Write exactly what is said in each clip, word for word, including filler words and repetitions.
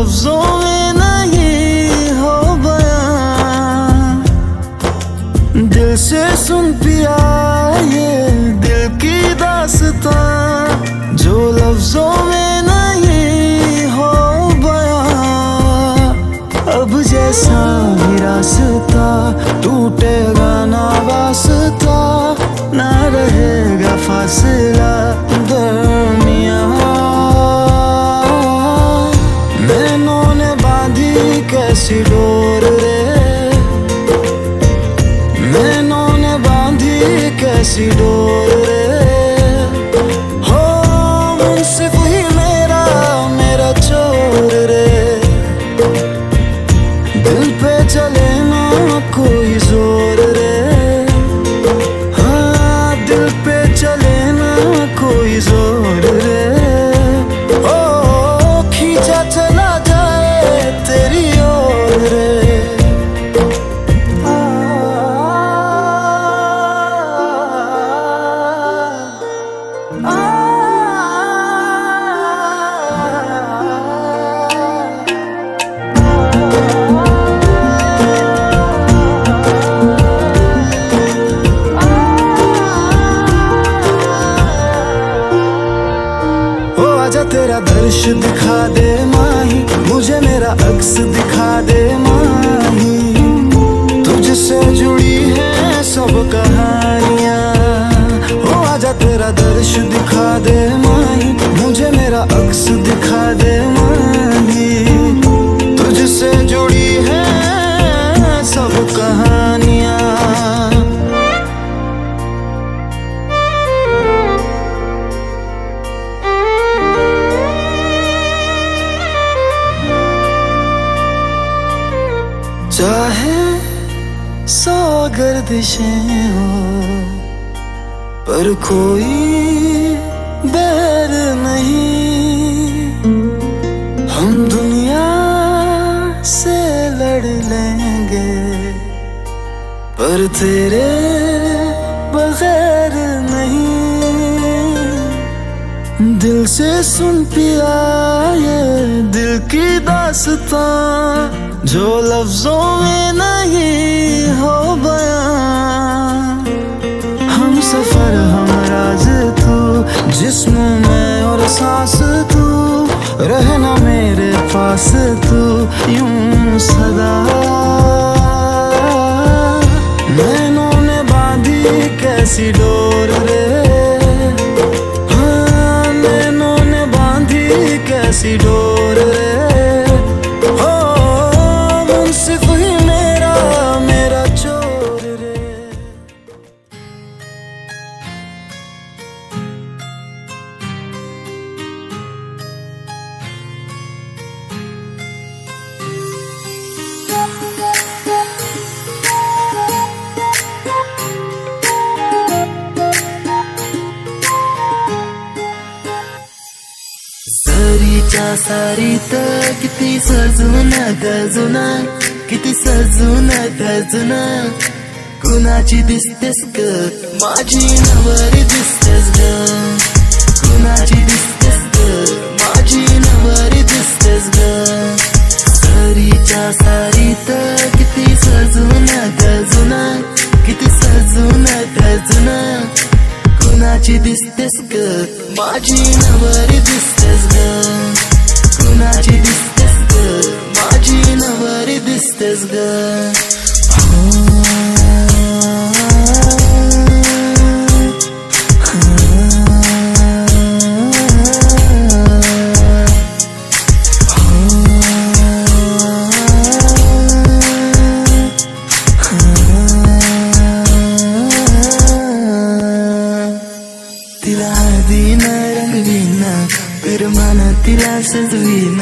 लफ्जों में नहीं हो बयां। दिल से सुन पिया ये दिल की दास्तां, जो लफ्जों में नहीं हो बयां। अब जैसा भी रास्ता टूटेगा ना वास्ता, ना रहेगा फासला दरमियां। नैनों ने बांधी कैसी डोर रे, नैनों ने बांधी कैसी डोर रे। हो मुंसिफ ही मेरा मेरा चोर रे, दिल पे चले ना कोई जोर रे। हाँ दिल पे चले ना कोई जोर रे। ओ खींचा चला जाए तेरी ओर रे। तेरा दर्श दिखा दे माही, मुझे मेरा अक्स दिखा दे माही। तुझसे जुड़ी है सब कहानियाँ, ओ आजा तेरा दर्श दिखा दे माही, मुझे मेरा अक्स दिखा दे माही। तुझसे जुड़ी है सब कहानियाँ। चाहे सौ गर्दिशें हो पर कोई बैर नहीं। हम दुनिया से लड़ लेंगे पर तेरे बगैर नहीं। दिल से सुन पिया ये दिल की दास्तां, जो लफ्जों में नहीं हो बयां। हम सफर हम राज तू, जिस्म में और सांस तू, रहना मेरे पास तू यूं सदा। नैनों ने बांधी कैसी डोर रे, हाँ नैनों ने बांधी कैसी डोर रे। सरीच्या सारीत किती सजून गजून, किती सजून गजून, कुणाची दिसतेस ग माझी नवरी दिसतेस ग, कुणाची दिसतेस ग माझी नवरी दिसतेस ग। सरीच्या सारीत किती सजून गजून, किती सजून गजून, कुणाची दिसतेस ग माझी नवरी दिसतेस ग, कुणाची दिसतेस ग माझी नवरी दिसतेस ग। तिला हळदीन रंगवीन, पिरमान तिला सजवीन,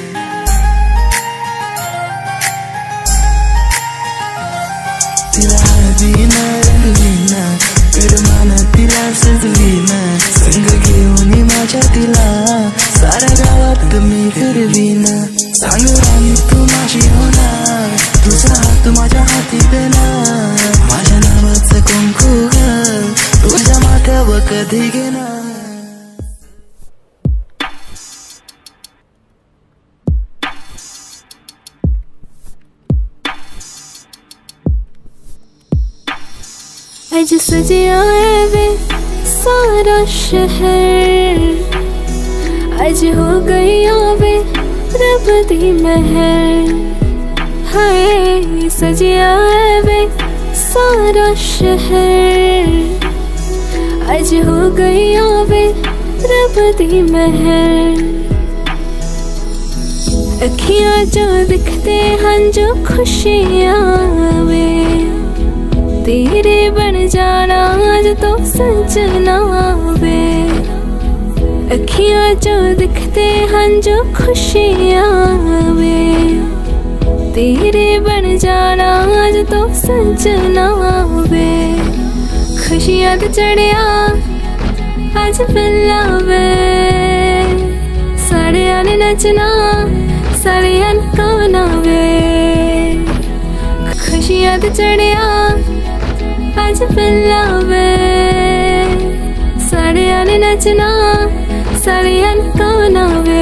तिला हळदीन रंगवीन, पिरमान तिला सजवीन, संग घेऊन माझ्या तिला साऱ्या गावात मी फिरवीन। सांग राणी तू माझी होणार, तुझा हात माझ्या हाती देणार, माझ्या नावाचं कुंकू ग तुझ्या माथ्यावर कधी घेणार। आज सजिया है वे सारा शहर, आज हो गई आवे रब दी महर। हाय सजिया है वे सारा शहर, आज हो गई आवे रब दी महर। अखियां जो दिखते हैं जो खुशियां वे, तेरे बन जाना आज तो सजना वे। अखियां जो दिखते हैं जो खुशियां वे, तेरे बन जाना आज तो सजना वे। खुशियां तो चढ़िया आज बेला वे, साड़ियां ने नचना साड़ियां गाना वे। खुशियां तो चढ़िया आज बेला वे, साड़ियां ने नचना साड़ियां गाना वे।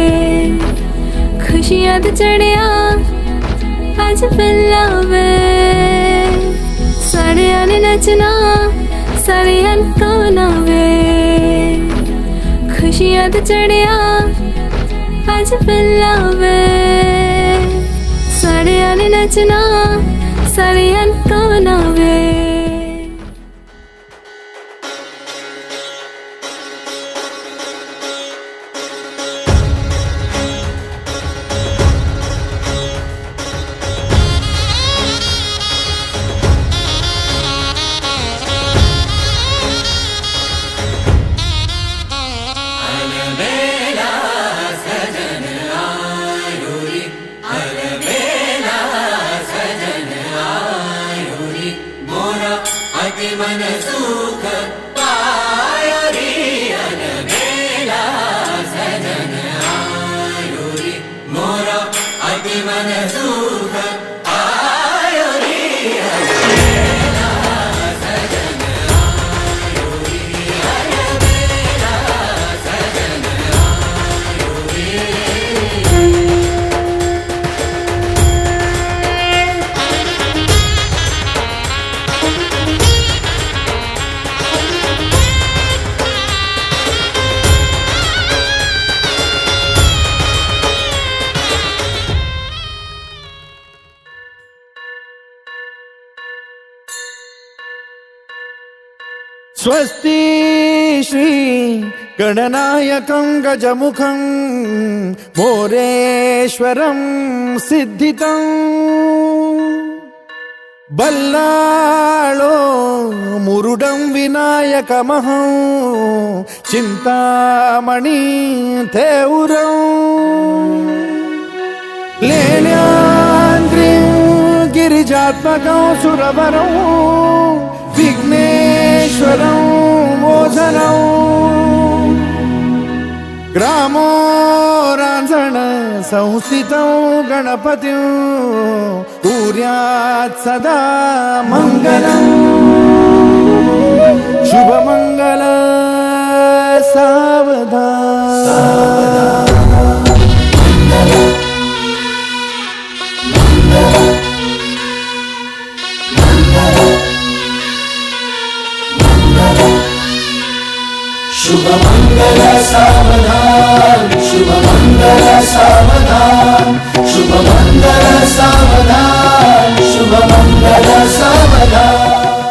खुशियां तो चढ़िया आज बेला वे, साड़ियां ने नचना साड़ियां गाना वे। खुशियां तो चढ़िया आज बेला वे, साड़ियां ने नचना साड़ियां गाना वे। मन सुख पायो रे अनबेला सजन आयो रे मोरा अति मन सुख पायो रे अनबेला सजन आयो रे अनबेला सजन आयो रे। स्वस्ति श्री गणनायकं गजमुखं मोरेश्वरं सिद्धितं बल्लाळो मुरुडं विनायकमहं चिंतामणि थेउरं लेण्याद्रिं गिरिजात्मकं सुरवरं विघ्नेश्वरं मोचनं ग्रामो रांझण संस्थितं गणपतिं कुर्यात् सदा मंगलं शुभमंगल सावधान। शुभ मंगल सावधान शुभ मंगल सावधान शुभ मंगल सावधान शुभ मंगल सावधान।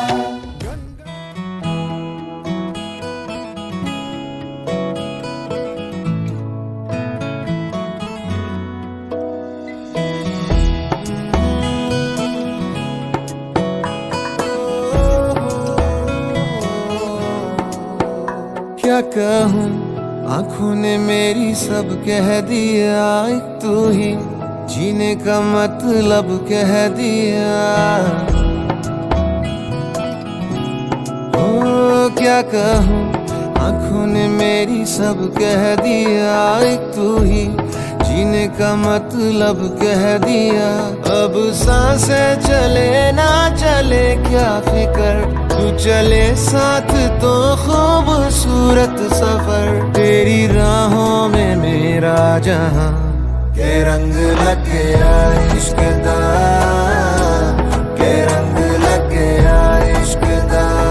क्या कहूँ आँखों ने मेरी सब कह दिया, एक तू ही जीने का मतलब कह दिया। ओ क्या कहूँ आँखों ने मेरी सब कह दिया, एक तू ही जीने का मतलब कह दिया। अब सांसें चले ना चले क्या फिकर, तू चले साथ तो खूबसूरत सफर। तेरी राहों में मेरा जहां के रंग लग गया इश्क दा, के रंग लग गया इश्क दा।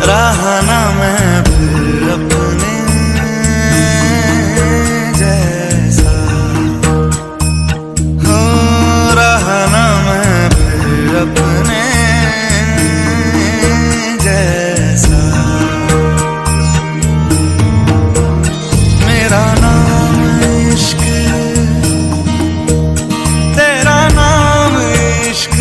रहा ना मैं फिर अपने जैसा, हो रहा ना मैं फिर अपने जैसा। मेरा नाम इश्क, तेरा नाम इश्क,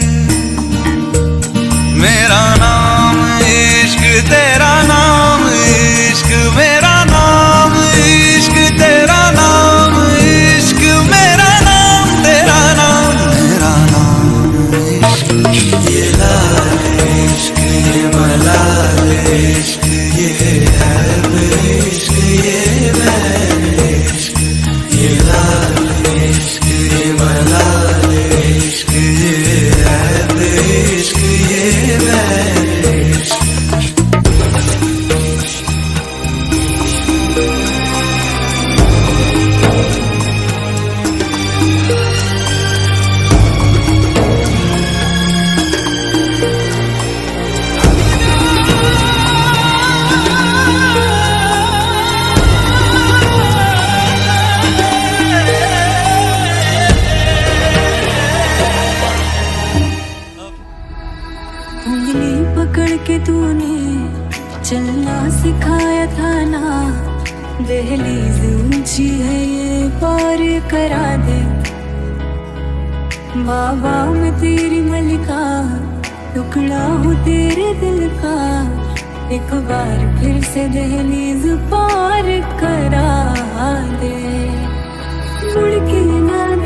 मेरा नाम इश्क, तेरा नाम इश्क, मेरा नाम इश्क, तेरा नाम इश्क, मेरा नाम तेरा नाम, मेरा नाम इश्क। ये लाल इश्क, ये मलाल इश्क, ये ऐब इश्क, ये बैर इश्क। ये लाल इश्क, ये मलाल इश्क, ये ऐब इश्क, ये बैर इश्क। उंगली पकड़ के तूने चलना सिखाया था ना, दहलीज ऊंची है ये पार करा दे। बाबा मैं तेरी मलिका, टुकड़ा हूँ तेरे दिल का, एक बार फिर से दहलीज पार करा दे। मुड़ के ना